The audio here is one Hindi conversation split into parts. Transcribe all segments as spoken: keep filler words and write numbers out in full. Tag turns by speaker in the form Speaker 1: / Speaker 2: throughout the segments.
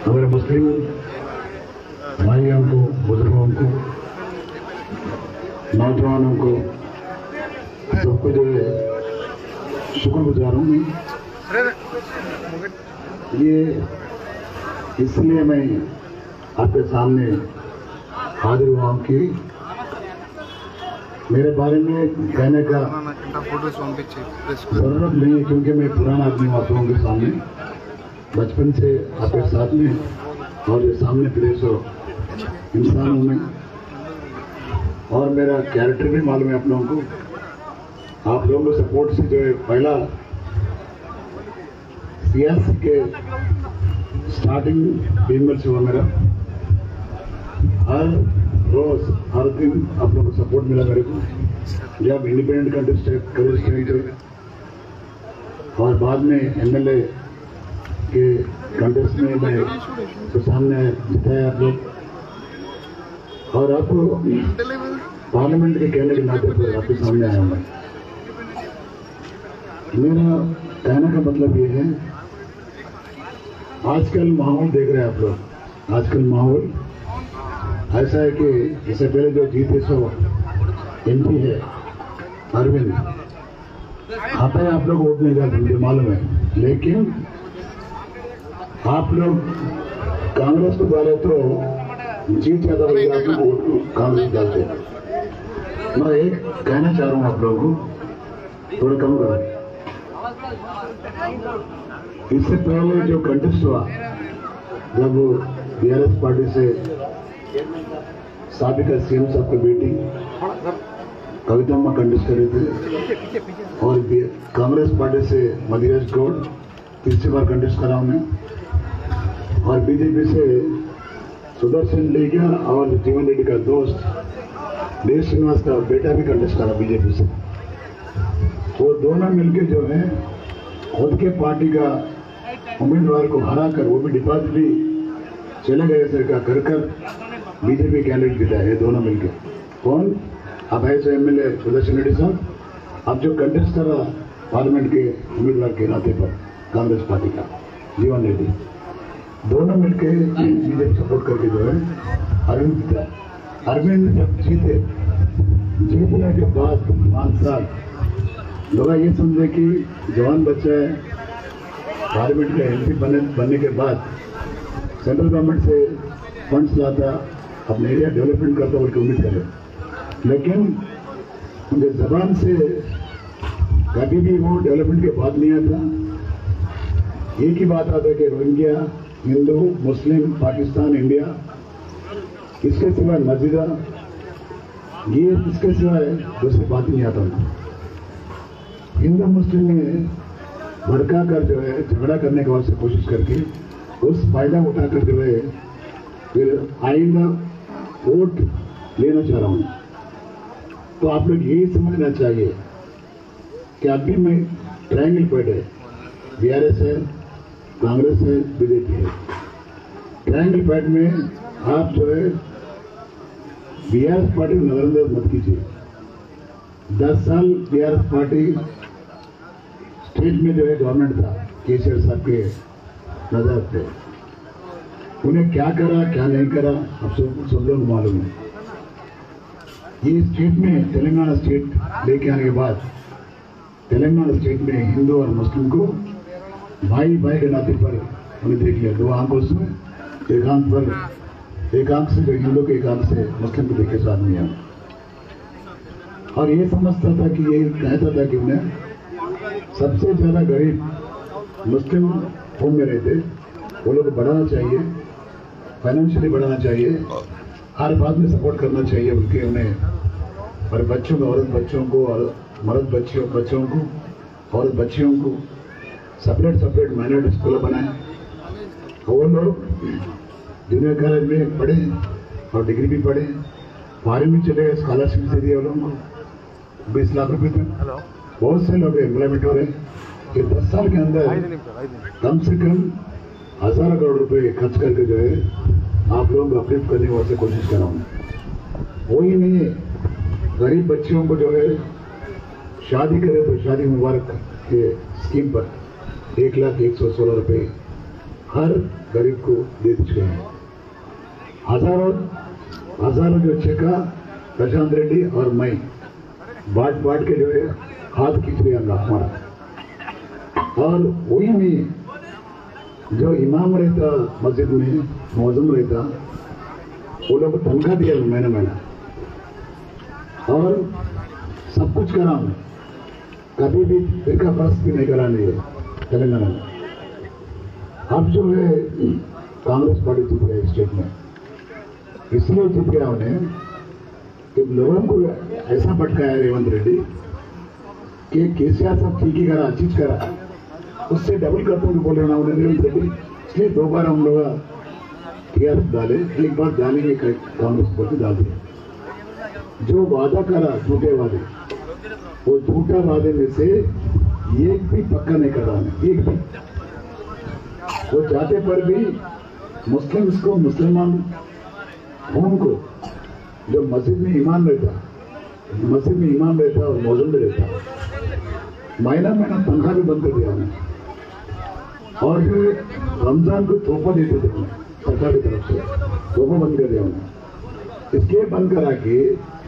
Speaker 1: हमारे मुस्लिम भाइयों को, बुजुर्गों को, नौजवानों को, सबको जो है शुक्रगुजार हूँ मैं। ये इसलिए मैं आपके सामने हाजिर हुआ हूँ कि मेरे बारे में कहने का जरूरत नहीं है, क्योंकि मैं पुराना आदमी हूँ आप लोगों के सामने, बचपन से आपके साथ में और ये सामने खड़े सो इंसान हूँ मैं, और मेरा कैरेक्टर भी मालूम है आप लोगों को। आप लोगों के सपोर्ट से जो है पहला सियासी के स्टार्टिंग भीमगढ़ से हुआ मेरा। हर रोज हर दिन आप लोगों को सपोर्ट मिला मेरे को, जब इंडिपेंडेंट कंटेस्टेंट थे और बाद में एमएलए के कंटेस्ट में मैं तो सामने जिताया आप लोग, और अब पार्लियामेंट के कहने के नाते पर आपके सामने आया हूँ मैं। मेरा कहने का मतलब ये है, आजकल माहौल देख रहे हैं आप लोग, आजकल माहौल ऐसा है कि इससे पहले जो जीते सो एमपी है अरविंद, आता है आप लोग वोट नहीं डालते, मुझे मालूम है, लेकिन आप लोग कांग्रेस को डाले तो जीत ज्यादा हो गया, आप लोग वोट कांग्रेस डालते। मैं एक कहना चाह रहा हूँ आप लोगों को, थोड़ा कम करो। इससे पहले जो कंटेस्ट हुआ, जब बीआरएस पार्टी से साबिका सीएम साहब की बेटी कवितम्मा कंटेस्ट कर रहे थे, और कांग्रेस पार्टी से मदिराज गौड़ तीसरी बार कंटेस्ट करा मैं, और बीजेपी से सुदर्शन लेगा और जीवन रेड्डी का दोस्त देव श्रीनिवास का बेटा भी कंटेस्ट करा बीजेपी से। वो दोनों मिलके जो है खुद के पार्टी का उम्मीदवार को हरा कर, वो भी डिपॉजिट भी चले गए सरकार कर कर बीजेपी कैंडिडेट जिता है दोनों मिलकर। कौन? अब ऐसे एमएलए सुदर्शन रेड्डी साहब, अब जो कंटेस्ट कर रहा पार्लियामेंट के उम्मीदवार के नाते पर कांग्रेस पार्टी का जीवन रेड्डी, दोनों मिलकर बीजेपी सपोर्ट करके जो है अरविंद जीता। अरविंद जब जीते, जीतने के बाद पांच साल लोग ये समझे कि जवान बच्चा है, पार्लियामेंट का एमपी बनने बनने के बाद सेंट्रल गवर्नमेंट से फंड्स लाता, अपने एरिया डेवलपमेंट करता बोल उम्मीद करे, लेकिन उनके जबान से कभी भी वो डेवलपमेंट के बाद नहीं आता। एक ही बात आता है कि Rohingya, Hindu, Muslim, Pakistan, India, इसके सिवाय मस्जिदा, ये इसके सिवाय दूसरी बात नहीं आता उनको। हिंदू मुस्लिम में भड़का कर जो है झगड़ा करने की वास्ते कोशिश करके उस फायदा उठाकर जो है फिर आइंदा वोट लेना चाह रहा हूं। तो आप लोग यही समझना चाहिए कि अभी में ट्रायंगल फाइट है, बीआरएस है, कांग्रेस है, बीजेपी है। ट्रायंगल फाइट में आप जो है बीआरएस पार्टी को नजरअंदाज मत कीजिए। दस साल बीआरएस पार्टी स्टेट में जो है गवर्नमेंट था, केसीआर साहब के नजर थे, उन्हें क्या करा क्या नहीं करा अब सब सब लोग मालूम है। ये स्टेट में तेलंगाना स्टेट लेके आने के बाद तेलंगाना स्टेट में हिंदू और मुस्लिम को भाई भाई के नाते पर उन्हें देख लिया। दो आंखों से एक आंख पर, एक आंख से जो हिंदू के, एक आंख से मुस्लिम को देखे साथ नहीं आया। और ये समझता था कि ये कहता था कि उन्हें सबसे ज्यादा गरीब मुस्लिम होम में रहते, वो लोग को बढ़ाना चाहिए, फाइनेंशियली बढ़ाना चाहिए, हर बात में सपोर्ट करना चाहिए उनके, उन्हें और बच्चों को, औरत बच्चों को और मर्द बच्चियों बच्चों को, औरत बच्चियों को सेपरेट सेपरेट माइनॉरिटी स्कूल बनाए। वो लोग जूनियर कॉलेज में पढ़े और डिग्री भी पढ़े, फॉरेन में चले गए, स्कॉलरशिप दे दिए लोगों को बीस लाख रुपए तक। बहुत से लोग एम्प्लॉयमेंट हो रहे हैं कि दस साल के अंदर कम से कम हजार करोड़ रुपए खर्च करके जो है आप लोगों को अपलिफ्ट करने की वास्ते कोशिश कर रहा हूँ। वो ही नहीं है, गरीब बच्चियों को जो है शादी करे तो शादी मुबारक के स्कीम पर एक लाख एक सौ सोलह रुपए हर गरीब को दे चुके हैं। हजारों हजारों जो चेक प्रशांत रेड्डी और मैं बांट बांट के जो है हाथ खींच लिया हमारा। और वही में जो इमाम रहता मस्जिद में मौजूद रहता वो लोग तनख्वाह दिया महीने महीना और सब कुछ करा हूँ, कभी भी फिरका फर्स्ट भी नहीं करा नहीं है तेलंगाना में। अब जो है कांग्रेस पार्टी जीत गया स्टेट में, इसलिए जीत गया उन्हें कि लोगों को ऐसा भटकाया रेवंत रेड्डी कि केसीआर सब ठीक ही करा, अच्छी करा, उससे डबल करते हुए बोल रहे उन्हें रेवंत रेड्डी। इसलिए दो बार हम लोग टीआरएस डाले, एक बार डालेंगे कांग्रेस पार्टी डाल दिया। जो वादा करा झूठे वादे, वो झूठा वादे में से एक भी पक्का नहीं कर रहा है, एक भी। वो जाते पर भी मुस्लिम्स को, मुसलमान कौम को, जो मस्जिद में ईमान रहता, मस्जिद में ईमान रहता और मौजूद में रहता, महीना महीना तनख्वाह भी बंद कर दिया उन्हें। और जो रमजान को तोहफा देते थे उन्हें सरकार की तरफ से, तोहफा बंद कर दिया उन्हें। इसके बंद करा के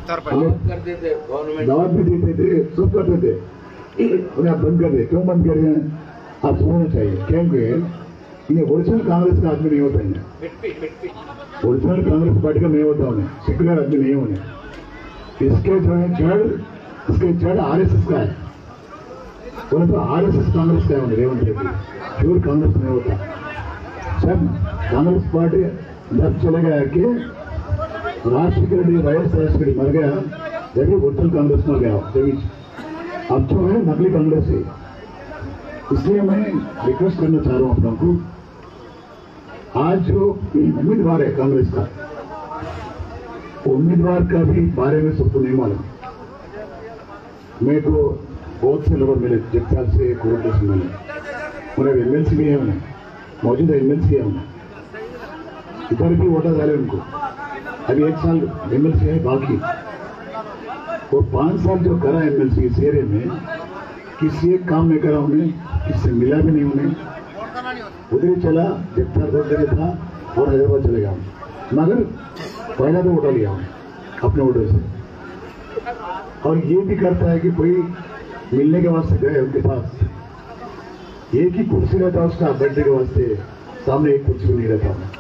Speaker 1: दावत भी देते थे, सब करते थे, उन्हें आप बंद कर दे। क्यों बंद कर रहे हैं आप समझना चाहिए, क्योंकि इन्हें ओरिजिनल कांग्रेस का आदमी नहीं होता है, ओरिजिनल कांग्रेस पार्टी का नहीं होता उन्हें, सेक्युलर आदमी नहीं होने। इसके जो है जड़, इसके जड़ आरएसएस का है, बोले तो आरएसएस कांग्रेस का है रेवंत रेड्डी, प्योर कांग्रेस नहीं होता। जब कांग्रेस पार्टी जब चले गया कि राजशेखर रेड्डी, वाईएस राजशेखर रेड्डी मर गया, जब ओरिजिनल कांग्रेस मर गया, अब जो है नकली कांग्रेस है। इसलिए मैं रिक्वेस्ट करना चाह रहा हूं अपनों को, आज जो उम्मीदवार है कांग्रेस का, उम्मीदवार का भी बारे में सबको नहीं मालूम। मेरे को बहुत से लोग मिले, जगताल से, कोरटे से मिले, उन्हें एमएलसी भी है, उन्हें मौजूदा एमएलसी है, उन्हें इधर भी वोटर डाले उनको। अभी एक साल एमएलसी है बाकी, वो पांच साल जो करा एमएलसी इस एरिया में, किसी एक काम नहीं करा उन्हें, किससे मिला भी नहीं उन्हें, उधर ही चला, जगताल रोड था और हैदराबाद चले गया। मगर पहला तो वोटा लिया उन्हें अपने वोटर से। और ये भी करता है कि कोई मिलने के वास्ते गए उनके पास, एक ही कुर्सी रहता उसका बैठने के वास्ते, सामने एक कुर्सी नहीं रहता उन्हें।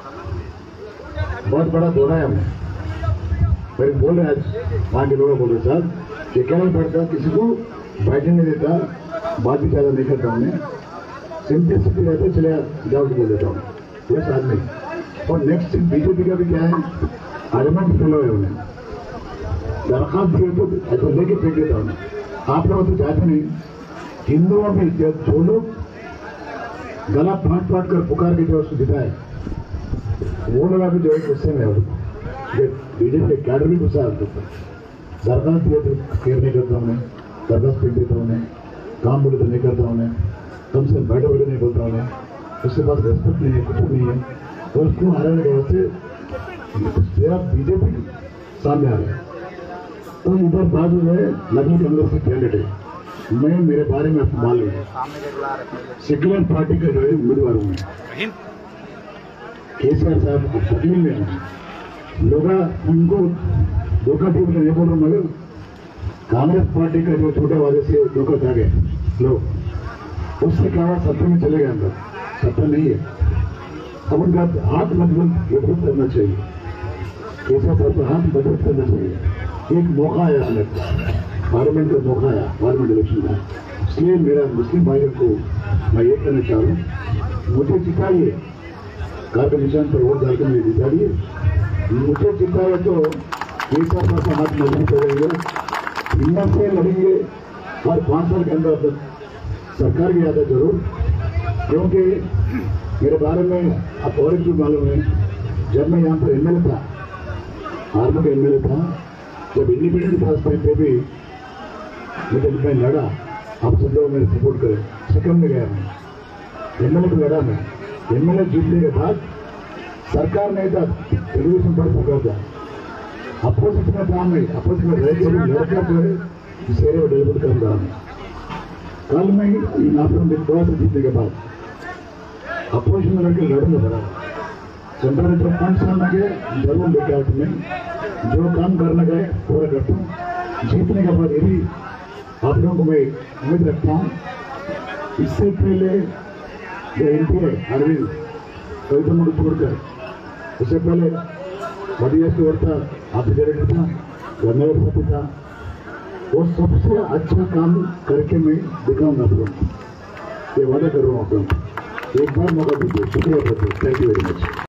Speaker 1: बहुत बड़ा दौरा है हमें, मेरे बोल रहे आज वहां के लोग बोल रहे साहब ये क्या नहीं पड़ता, किसी को बैठने नहीं देता, बात भी ज्यादा नहीं करता उन्हें, सिंपलिसिटी रहते चले जाओ बोल देता हूँ बस आदमी। और नेक्स्ट बीजेपी का भी क्या है, आर्गुमेंट फेलो है, उन्हें दरखास्त दिए तो ऐसा लेके फेंक देता उन्हें। आप लोग तो चाहते नहीं, हिंदुओं में जो लोग गला फाट फाट कर पुकार के जो उसको जिताए, वो लोग अभी जो है गुस्से में है, बीजेपी के कैडर भी गुस्सा है। दरखास्त दिए तो केयर नहीं करता उन्हें, दरखास्त फेंक देता उन्हें, काम बोले तो नहीं करता उन्हें, कम से कम बैठे बैठे नहीं बोलता उन्हें, उसके पास रेस्पेक्ट नहीं है, कुछ नहीं है। और उसको हराने के वास्ते बीजेपी सामने आ रहा है। तो इधर बाजू में नकली कांग्रेस की कैंडिडेट है, मैं मेरे बारे में मालूम है, सेक्युलर पार्टी का जो है उम्मीदवार हूँ मैं, केसीआर साहब वकील में हूँ। लोग उनको धोखा दे नहीं बोल रहा, मगर कांग्रेस पार्टी का जो छोटे वादे से धोखा खा गए लोग, उससे क्या हुआ, सत्ता में चले गए अंदर, सत्ता नहीं है। अब उनका हाथ मजबूत मजबूत करना चाहिए, केसीआर साहब का हाथ मजबूत करना चाहिए। एक मौका आया अलग, पार्लियामेंट का मौका आया, पार्लियामेंट इलेक्शन का। इसलिए मेरा मुस्लिम भाइयों को मैं ये कहना चाह रहा हूँ, मुझे जिताइए, कार के निशान पर वोट डालकर मुझे जिताइए, मुझे जिताए तो केसीआर साहब का हाथ मजबूत करेंगे, हिम्मत से लड़ेंगे और पांच साल के अंदर सरकार भी आता जरूर। क्योंकि मेरे बारे में आप और एक भी मालूम है, जब मैं यहाँ पर एमएलए था, आर्मी का एमएलए था, जब इंडिपेंडेंट था पे भी मुझे मैं लड़ा, आप सब लोग मेरे सपोर्ट करें, सेकंड में गया मैं एमएलए को लड़ा। मैं एमएलए जीतने के बाद सरकार नहीं था, टेलीविजन पर पकड़ था, अपोजिट में था मैं, अपोजिट में रह के लड़का जो है इस एरिया में डेवलप कर रहा हूँ। कल मैं आप लोग थोड़ा सा जीतने के बाद अपोजिशन में लड़के लड़ूंगा बड़ा सेंट्रल जो फंड्स आना के जरूर लेके आते मैं जो काम करने गए पूरा करता हूँ। जीतने के बाद यही आप लोगों को मैं उम्मीद रखता हूँ। इससे पहले जो एम पी है अरविंद कविता को छोड़कर उससे पहले मध्य की वर्ता आप डायरेक्टर था नगर साथी था, वो सबसे अच्छा काम करके मैं दिखाऊंगा आप लोगों को, ये वादा कर रहा हूँ आप लोगों को। एक बार मौका दीजिए। शुक्रिया। Thank you very much.